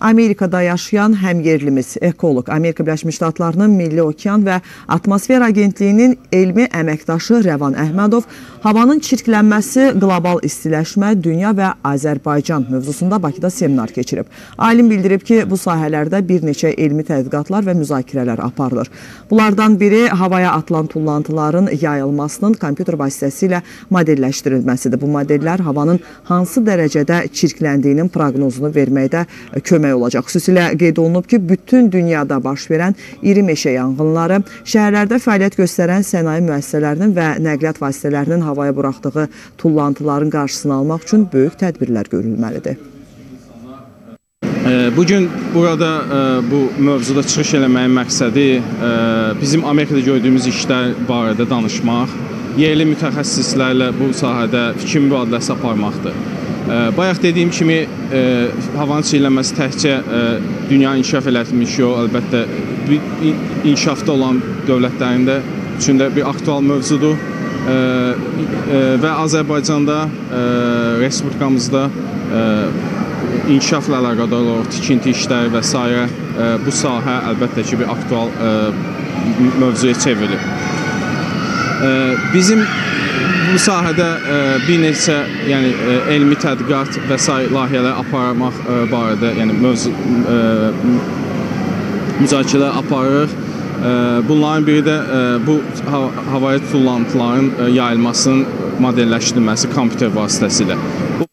Amerikada yaşayan həmyerlimiz, ekoloq, Amerika Birləşmiş Ştatlarının Milli Okean və Atmosfer Agentliyinin elmi əməkdaşı Rəvan Əhmədov havanın çirklənməsi, qlobal istiləşmə, dünya və Azərbaycan mövzusunda Bakıda seminar keçirib. Alim bildirib ki, bu sahələrdə bir neçə elmi tədqiqatlar və müzakirələr aparılır. Bunlardan biri havaya atılan tullantıların yayılmasının kompüter vasitəsilə modelləşdirilməsidir. Bu modellər havanın hansı dərəcədə çirkləndiyinin proqnozunu verməkdə kömək olacaq. Xüsusilə qeyd olunub ki, bütün dünyada baş verən iri meşə yanğınları, şəhərlərdə fəaliyyət göstərən sənaye müəssisələrinin və nəqliyyat vasitələrinin havaya buraxdığı tullantıların qarşısını almaq üçün böyük tədbirlər görülməlidir. Bugün burada bu mövzuda çıxış eləməyin məqsədi bizim Amerikada gördüyümüz işlər barədə danışmaq, yerli mütəxəssislərlə bu sahədə fikir mübadiləsi aparmaqdır. Bayaq dediyim kimi, havanın çirklənməsi təkcə dünya inkişaf etmiş yox, əlbəttə inkişafda olan dövlətlərin də üçün də bir aktual mövzudur və Azərbaycanda, Respublikamızda inkişafla əlaqədar olaraq tikinti işləri və s. Bu sahə əlbəttə ki, bir aktual mövzuya çevrilib. Bizim bu sahədə bir neçə elmi tədqiqat və s. layihələr aparmaq barədə müzakirələr aparırıq. Bunların biri də bu havaya tullantıların yayılmasının modelləşdirilməsi kompüter vasitəsilə.